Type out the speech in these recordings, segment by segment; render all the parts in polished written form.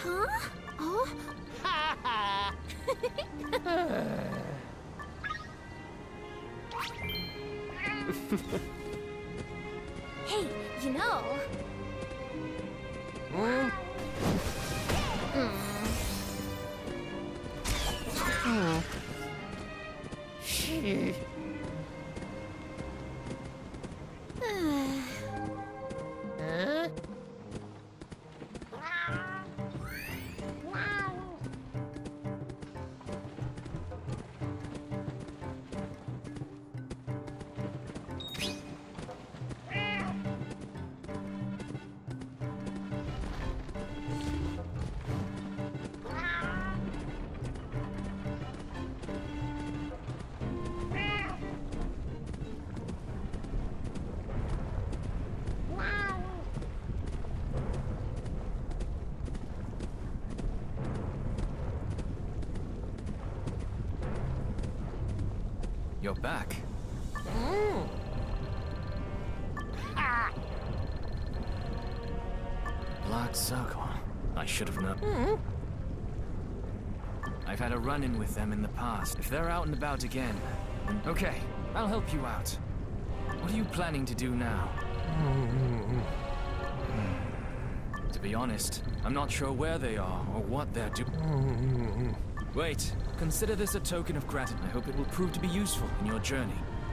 Huh? Oh? Ha ha! Hey, you know... Hmm? Huh? You're back. Black Circle. I should have known. I've had a run-in with them in the past. If they're out and about again, then okay, I'll help you out. What are you planning to do now? To be honest, I'm not sure where they are or what they're doing. Wait, consider this a token of gratitude. I hope it will prove to be useful in your journey.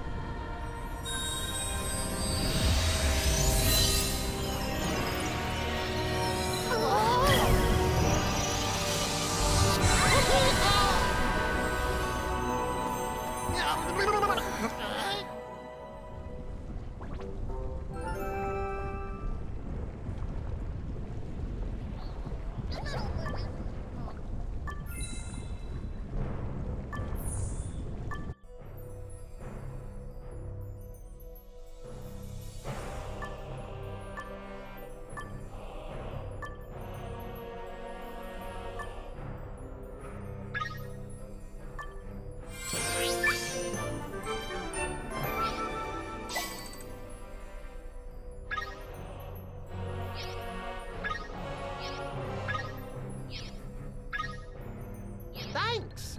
Thanks.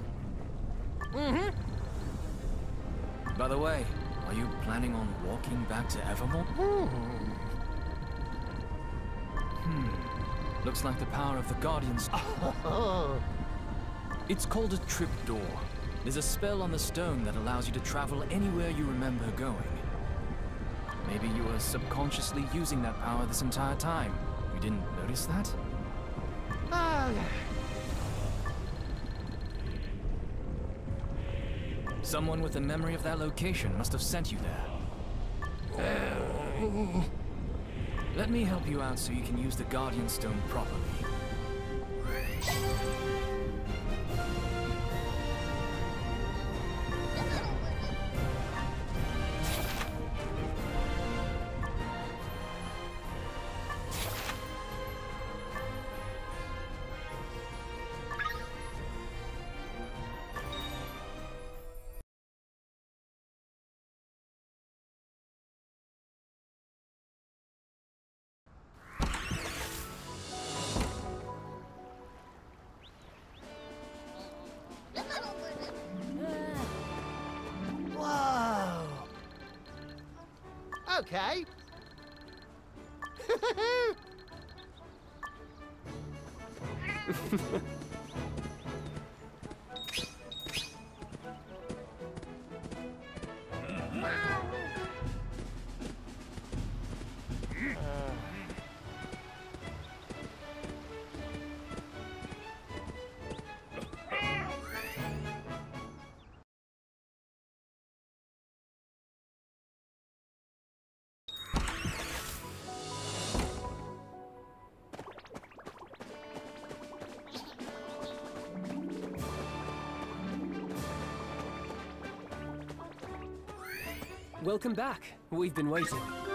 By the way, are you planning on walking back to Evermore? Looks like the power of the Guardians. It's called a trip door. There's a spell on the stone that allows you to travel anywhere you remember going. Maybe you were subconsciously using that power this entire time. You didn't notice that? Someone with a memory of that location must have sent you there. Let me help you out so you can use the Guardian Stone properly. Whoa. Okay. Welcome back. We've been waiting.